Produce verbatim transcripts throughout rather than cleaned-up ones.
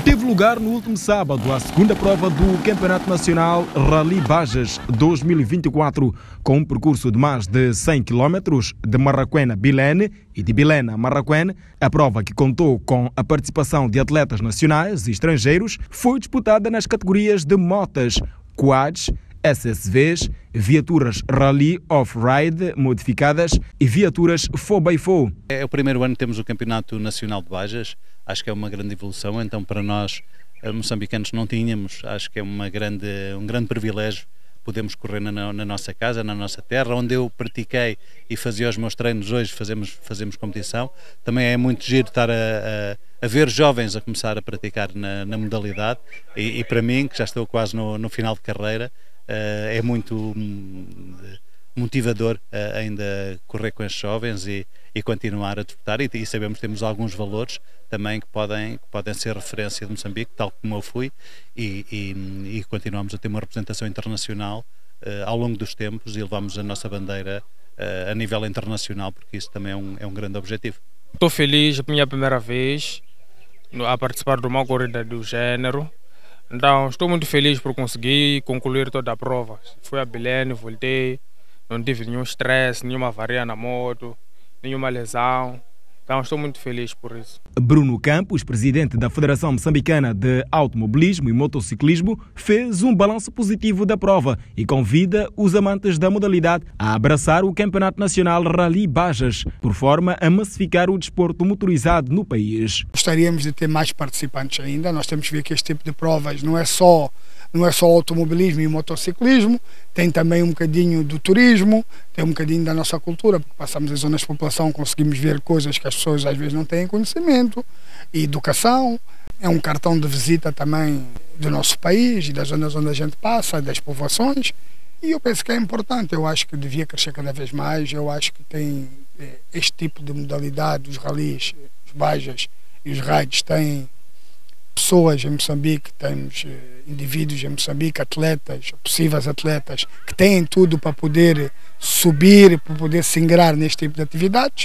Teve lugar no último sábado a segunda prova do Campeonato Nacional Rally Bajas dois mil e vinte e quatro, com um percurso de mais de cem quilómetros de Marraquém a Bilene e de Bilene a Marraquém. A prova, que contou com a participação de atletas nacionais e estrangeiros, foi disputada nas categorias de motas, quads, S S Vs, viaturas Rally Off-Ride modificadas e viaturas quatro por quatro. É o primeiro ano que temos o Campeonato Nacional de Bajas, acho que é uma grande evolução, então para nós, moçambicanos, não tínhamos, acho que é uma grande, um grande privilégio podemos correr na, na nossa casa, na nossa terra, onde eu pratiquei e fazia os meus treinos, hoje fazemos, fazemos competição. Também é muito giro estar a, a, a ver jovens a começar a praticar na, na modalidade e, e para mim, que já estou quase no, no final de carreira, Uh, é muito um, motivador uh, ainda correr com estes jovens e, e continuar a disputar, e, e sabemos que temos alguns valores também que podem, que podem ser referência de Moçambique, tal como eu fui, e, e, e continuamos a ter uma representação internacional uh, ao longo dos tempos e levamos a nossa bandeira uh, a nível internacional, porque isso também é um, é um grande objetivo. Estou feliz, a minha primeira vez a participar de uma corrida do género. Então, estou muito feliz por conseguir concluir toda a prova. Fui a Belém, voltei, não tive nenhum estresse, nenhuma avaria na moto, nenhuma lesão. Então, estou muito feliz por isso. Bruno Campos, presidente da Federação Moçambicana de Automobilismo e Motociclismo, fez um balanço positivo da prova e convida os amantes da modalidade a abraçar o Campeonato Nacional Rally Bajas, por forma a massificar o desporto motorizado no país. Gostaríamos de ter mais participantes ainda. Nós temos que ver que este tipo de provas não é só não é só automobilismo e motociclismo, tem também um bocadinho do turismo, tem um bocadinho da nossa cultura, porque passamos em zonas de população, conseguimos ver coisas que as pessoas às vezes não têm conhecimento, e educação. É um cartão de visita também do nosso país e das zonas onde a gente passa, das povoações, e eu penso que é importante. Eu acho que devia crescer cada vez mais. Eu acho que tem este tipo de modalidade, os ralis, os bajas e os rides têm pessoas em Moçambique, temos indivíduos em Moçambique, atletas, possíveis atletas, que têm tudo para poder subir, para poder se ingrar neste tipo de atividades.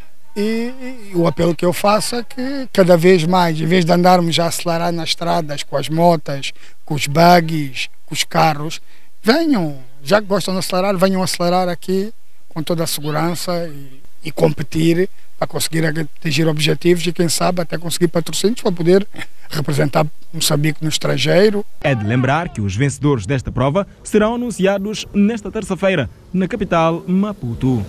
E, e o apelo que eu faço é que cada vez mais, em vez de andarmos a acelerar nas estradas com as motas, com os buggies, com os carros, venham, já que gostam de acelerar, venham acelerar aqui com toda a segurança e, e competir para conseguir atingir objetivos e, quem sabe, até conseguir patrocínios para poder representar Moçambique no estrangeiro. É de lembrar que os vencedores desta prova serão anunciados nesta terça-feira, na capital, Maputo.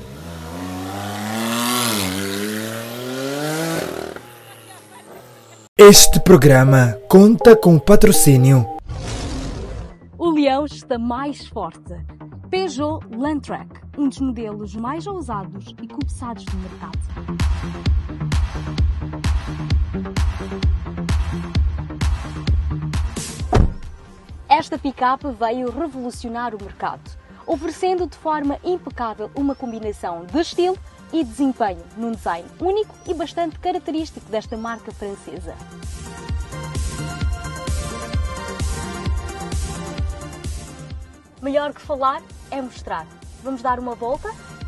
Este programa conta com patrocínio. O leão está mais forte. Peugeot Landtrek, um dos modelos mais ousados e cobiçados do mercado. Esta picape veio revolucionar o mercado, oferecendo de forma impecável uma combinação de estilo e desempenho num design único e bastante característico desta marca francesa. Melhor que falar é mostrar. Vamos dar uma volta?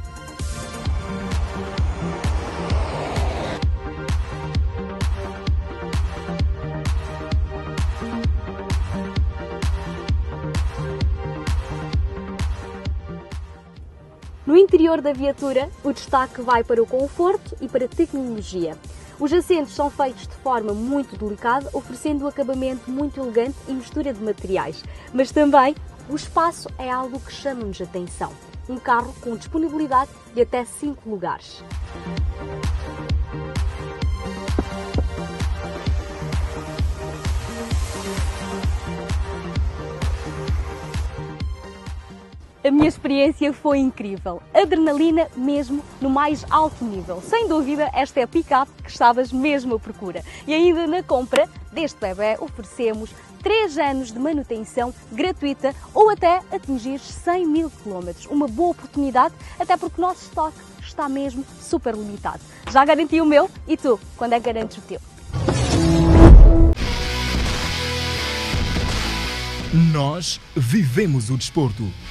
No interior da viatura, o destaque vai para o conforto e para a tecnologia. Os assentos são feitos de forma muito delicada, oferecendo um acabamento muito elegante e mistura de materiais. Mas também o espaço é algo que chama-nos a atenção. Um carro com disponibilidade de até cinco lugares. A minha experiência foi incrível. Adrenalina mesmo no mais alto nível. Sem dúvida, esta é a picape que estavas mesmo à procura. E ainda na compra deste bebé oferecemos três anos de manutenção gratuita ou até atingir cem mil quilómetros. Uma boa oportunidade, até porque o nosso estoque está mesmo super limitado. Já garanti o meu e tu, quando é que garantes o teu? Nós vivemos o desporto.